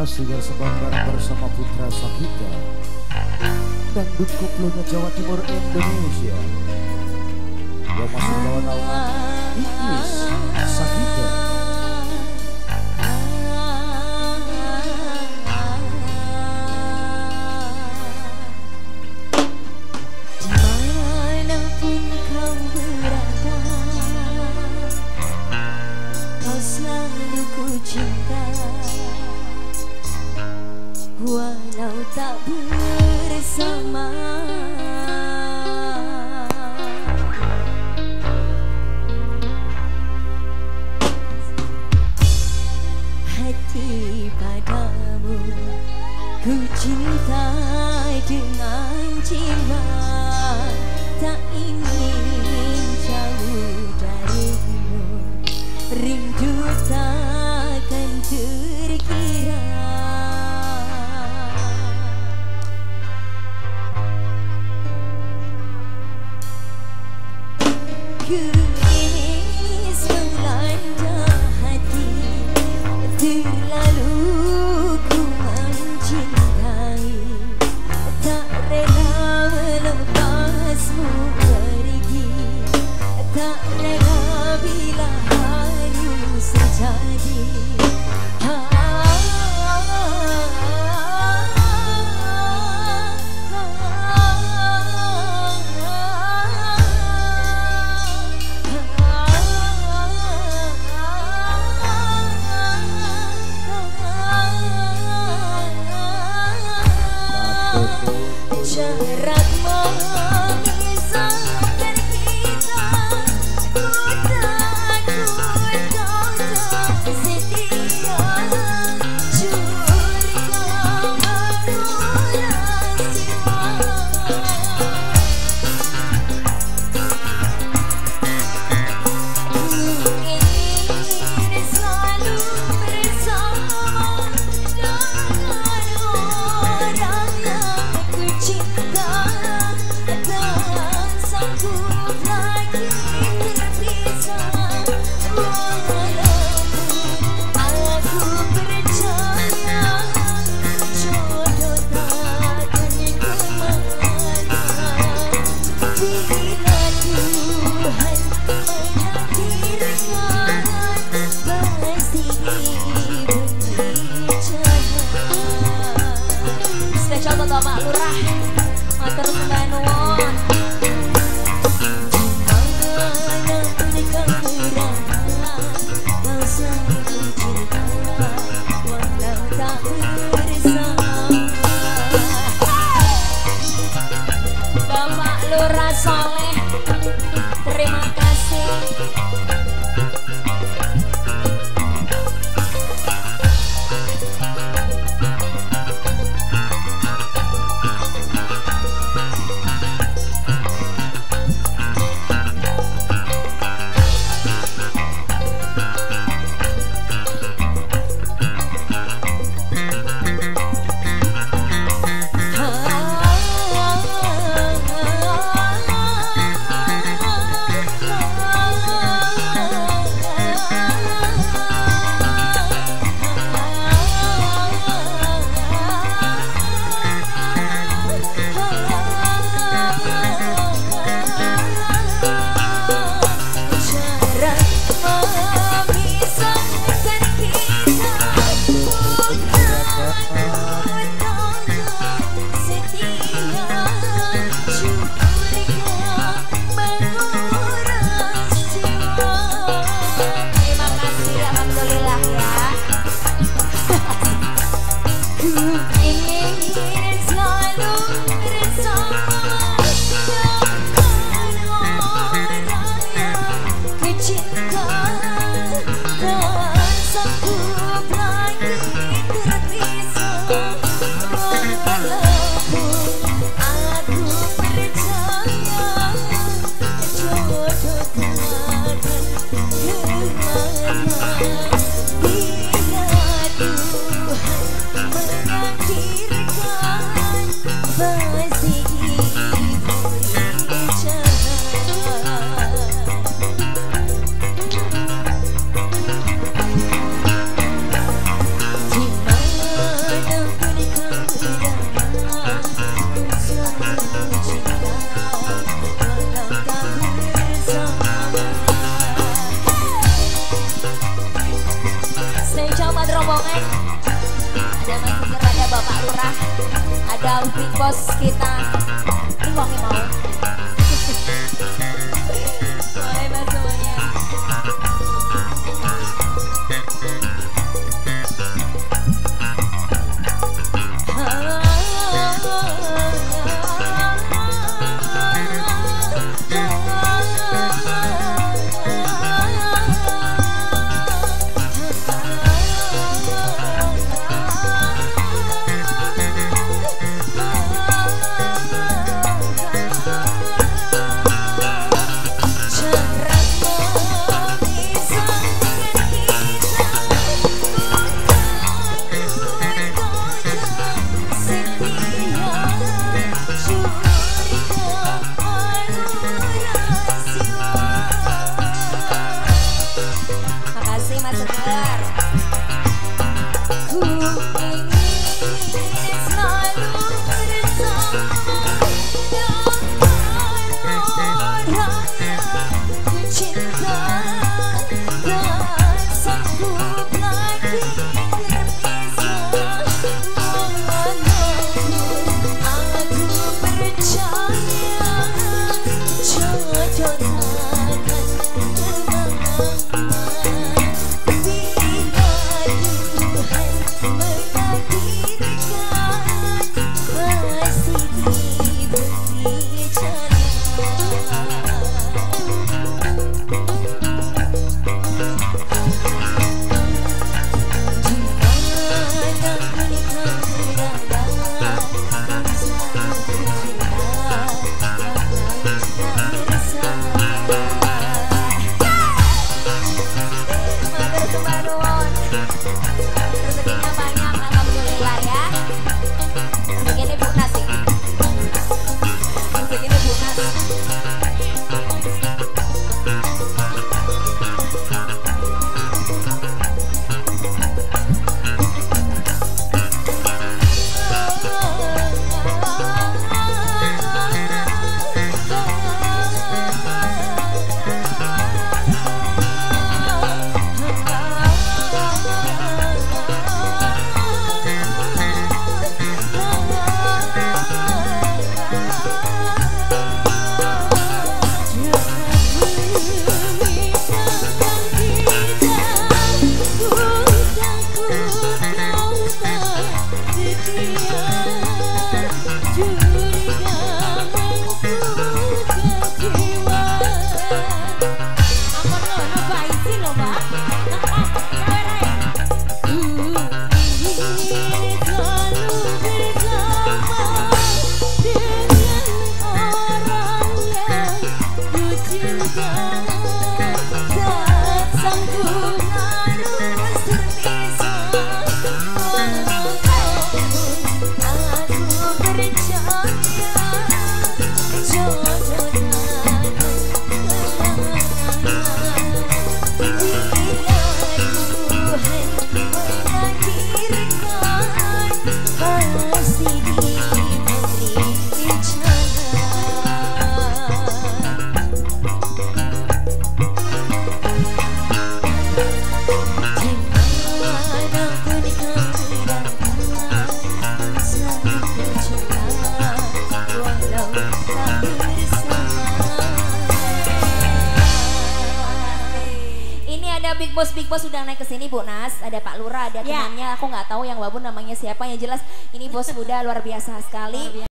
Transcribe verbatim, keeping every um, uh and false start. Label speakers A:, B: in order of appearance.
A: masih bersama bareng bersama Putra Sakita dangdut koplonya Jawa Timur Indonesia yang masih bawa naungan Iis Sakita.
B: Dimanapun kau berada, kau selalu ku cinta. Walau tak bersama, hati padamu ku cinta dengan jiwa, tak ingin jauh darimu, rindu takkan terkira. Gerimis melanda hati, terlalu ku mencintai, tak rela melepasmu pergi, tak rela bila harus terjadi. Jarak memisahkan kita, ku takut kau tak sedih. buat rombongan. Ada Mas Sugir, ada Bapak Lurah, ada Big Boss kita. Ini uangnya mau. Boleh Mas semuanya. Big Boss, Big Boss sudah naik ke sini Bu Nas, ada Pak Lurah, ada temannya, aku nggak tahu yang Wabun namanya siapa, yang jelas ini bos muda luar biasa sekali.